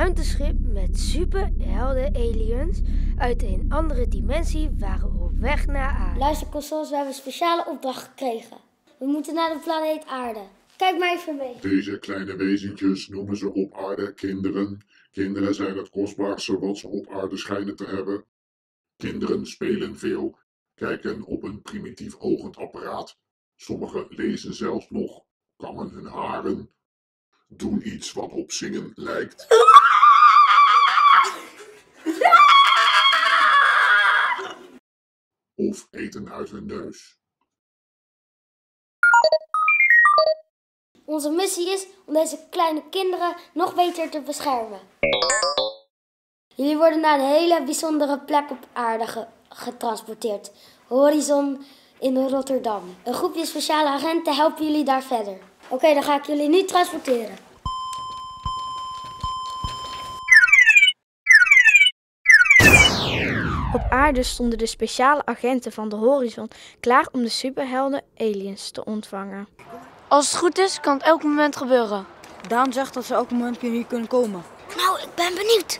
ruimteschip met superhelden aliens uit een andere dimensie waren op weg naar aarde. Luister, Constance, we hebben een speciale opdracht gekregen. We moeten naar de planeet aarde. Kijk maar even mee. Deze kleine wezentjes noemen ze op aarde kinderen. Kinderen zijn het kostbaarste wat ze op aarde schijnen te hebben. Kinderen spelen veel, kijken op een primitief ogend apparaat. Sommigen lezen zelfs nog, kammen hun haren, doen iets wat op zingen lijkt. Of eten uit hun neus. Onze missie is om deze kleine kinderen nog beter te beschermen. Jullie worden naar een hele bijzondere plek op aarde getransporteerd. Horizon in Rotterdam. Een groepje speciale agenten helpen jullie daar verder. Oké, dan ga ik jullie nu transporteren. Op aarde stonden de speciale agenten van de Horizon klaar om de superhelden aliens te ontvangen. Als het goed is, kan het elk moment gebeuren. Daan zegt dat ze elk moment hier kunnen komen. Nou, ik ben benieuwd.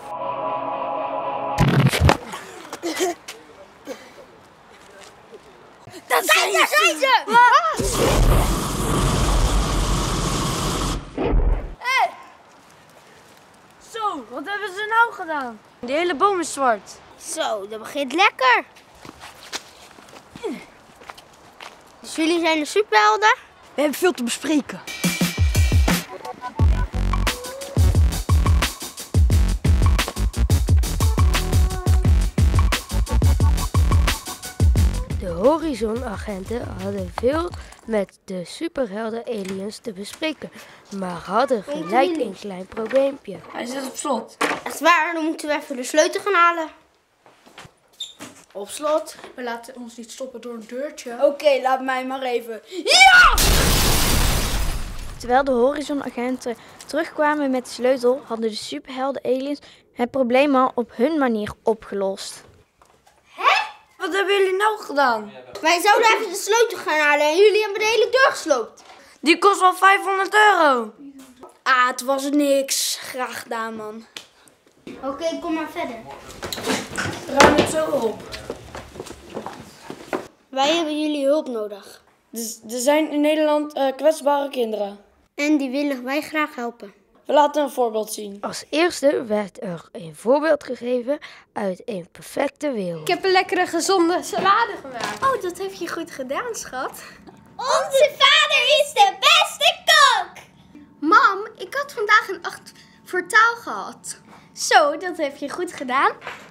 Daar zijn ze! Hey! Zo, wat hebben ze nou gedaan? Die hele boom is zwart. Zo, dat begint lekker. Dus jullie zijn de superhelden? We hebben veel te bespreken. De Horizon-agenten hadden veel met de superhelden aliens te bespreken, maar hadden gelijk een klein probleempje. Hij zit op slot. Dat is waar, dan moeten we even de sleutel gaan halen. Op slot? We laten ons niet stoppen door een deurtje. Oké, laat mij maar even. Terwijl de Horizon-agenten terugkwamen met de sleutel, hadden de superhelden aliens het probleem al op hun manier opgelost. Wat hebben jullie nou gedaan? Wij zouden even de sleutel gaan halen en jullie hebben de hele deur gesloopt. Die kost wel €500. Ah, het was niks. Graag gedaan, man. Oké, kom maar verder. Ruim het zo op. Wij hebben jullie hulp nodig. Dus er zijn in Nederland kwetsbare kinderen. En die willen wij graag helpen. We laten een voorbeeld zien. Als eerste werd er een voorbeeld gegeven uit een perfecte wereld. Ik heb een lekkere gezonde salade gemaakt. Oh, dat heb je goed gedaan, schat. Onze vader is de beste kok! Mam, ik had vandaag een 8 voor taal gehad. Zo, dat heb je goed gedaan.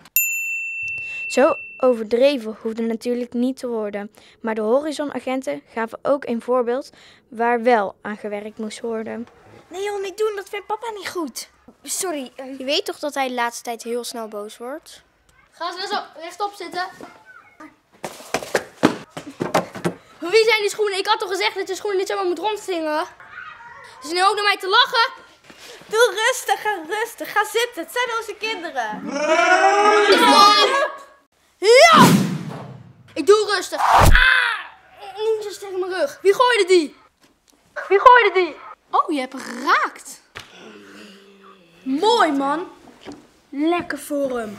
Zo overdreven hoefde natuurlijk niet te worden, maar de Horizon-agenten gaven ook een voorbeeld waar wel aan gewerkt moest worden. Nee joh, niet doen. Dat vindt papa niet goed. Sorry. Je weet toch dat hij de laatste tijd heel snel boos wordt? Ga eens rechtop zitten. Wie zijn die schoenen? Ik had toch gezegd dat je schoenen niet zomaar moet rondslingeren? Is je nu ook naar mij te lachen? Doe rustig, ga rustig. Ga zitten. Het zijn onze kinderen. Ja! Ik doe rustig. Niet zo tegen mijn rug. Wie gooide die? Oh, je hebt hem geraakt. Mooi, man. Lekker voor hem.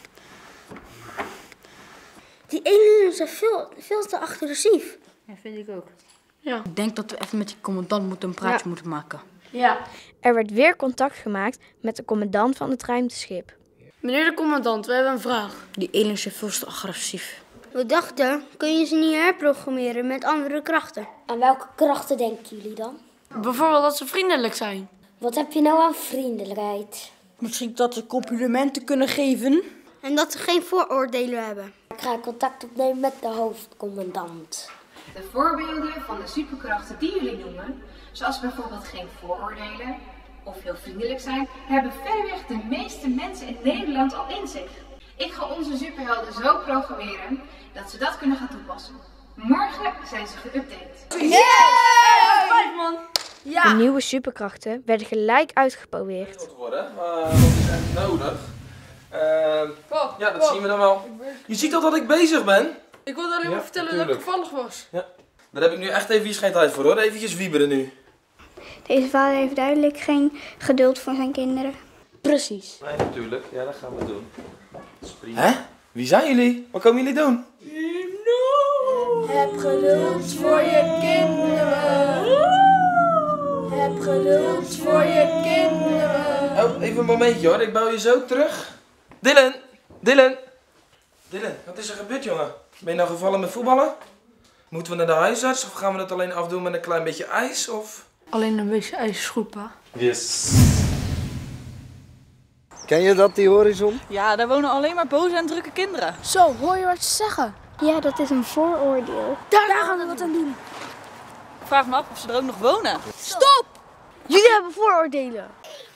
Die aliens zijn veel te agressief. Ja, vind ik ook. Ja. Ik denk dat we even met die commandant een praatje moeten maken. Ja. Er werd weer contact gemaakt met de commandant van het ruimteschip. Meneer de commandant, we hebben een vraag. Die aliens zijn veel te agressief. We dachten, kun je ze niet herprogrammeren met andere krachten? Aan welke krachten denken jullie dan? Bijvoorbeeld dat ze vriendelijk zijn. Wat heb je nou aan vriendelijkheid? Misschien dat ze complimenten kunnen geven. En dat ze geen vooroordelen hebben. Ik ga contact opnemen met de hoofdcommandant. De voorbeelden van de superkrachten die jullie noemen, zoals bijvoorbeeld geen vooroordelen of heel vriendelijk zijn, hebben verreweg de meeste mensen in Nederland al in zich. Ik ga onze superhelden zo programmeren dat ze dat kunnen gaan toepassen. Morgen zijn ze geüpdate. Vijf man! De nieuwe superkrachten werden gelijk uitgeprobeerd. Wat is echt nodig? Ja, dat zien we dan wel. Je ziet al dat ik bezig ben. Ik wilde alleen maar vertellen dat ik toevallig was. Ja, daar heb ik nu echt even geen tijd voor hoor. Eventjes wieberen nu. Deze vader heeft duidelijk geen geduld voor zijn kinderen. Precies. Nee, natuurlijk. Ja, dat gaan we doen. Hè? Wie zijn jullie? Wat komen jullie doen? Heb geduld voor je kinderen. Heb geduld voor je kinderen. Oh, even een momentje hoor. Ik bel je zo terug. Dylan! Dylan! Dylan, wat is er gebeurd, jongen? Ben je nou gevallen met voetballen? Moeten we naar de huisarts of gaan we dat alleen afdoen met een klein beetje ijs? Of? Alleen een beetje ijs is goed, pa. Yes. Ken je dat, die horizon? Ja, daar wonen alleen maar boze en drukke kinderen. Zo, hoor je wat ze zeggen? Ja, dat is een vooroordeel. Daar gaan we wat aan doen. Ik vraag me af of ze er ook nog wonen. Stop! Jullie hebben vooroordelen.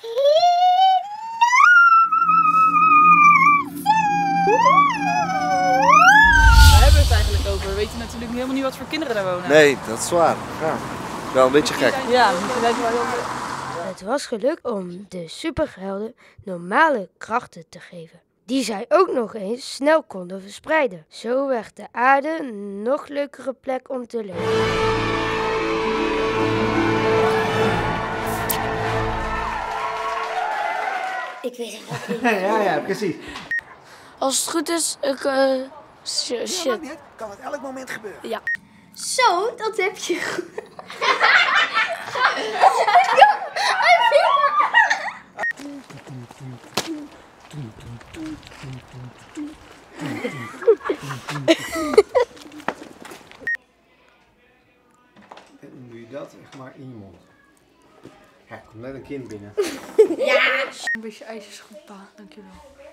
Waar hebben we het eigenlijk over? We weten natuurlijk helemaal niet wat voor kinderen daar wonen. Nee, dat is waar. Ja. Wel een beetje gek. Ja, we weten wel heel Het was gelukt om de superhelden normale krachten te geven, die zij ook nog eens snel konden verspreiden. Zo werd de aarde een nog leukere plek om te leven. Ik weet het niet. Ja, precies. Als het goed is, shit. Kan het elk moment gebeuren. Ja. Zo, dat heb je goed. En dan doe je dat echt maar in je mond. Ja, er komt net een kind binnen. Een beetje ijs is goed, pa. Dankjewel.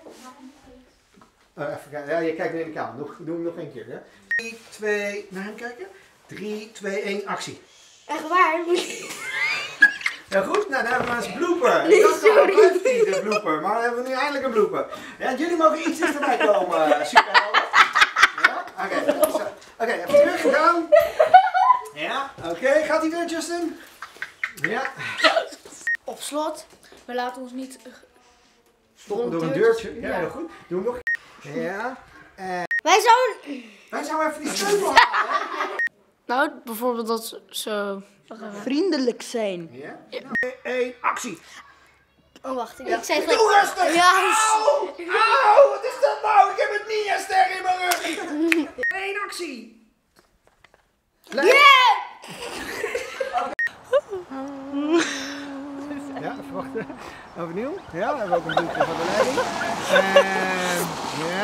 Even kijken. Ja, je kijkt naar de kamer. Doe hem nog één keer. Hè? 3, 2, naar hem kijken. 3, 2, 1, actie. Echt waar? Heel goed, nou dan hebben we eens blooper. Ik dacht al, blijft niet de blooper, maar dan hebben we nu eindelijk een blooper. Ja, jullie mogen iets dichterbij komen, superhelden. Ja, oké, even terug gedaan. Ja, oké, gaat hij weer, Justin? Ja. Op slot, we laten ons niet... Stoppen door een deurtje. Ja, heel goed. Doe hem nog. Ja. Wij zouden even die sleutel halen. Nou, bijvoorbeeld dat ze... vriendelijk zijn. Ja. 2, 1, actie. Oh, wacht. Ik zei gelijk... Doe rustig! Ja. Auw, wat is dat nou? Ik heb het Ninja-ster in mijn rug. 1, actie. Ja, even wachten. Overnieuw. Ja, we hebben ook een boekje van de leiding. En...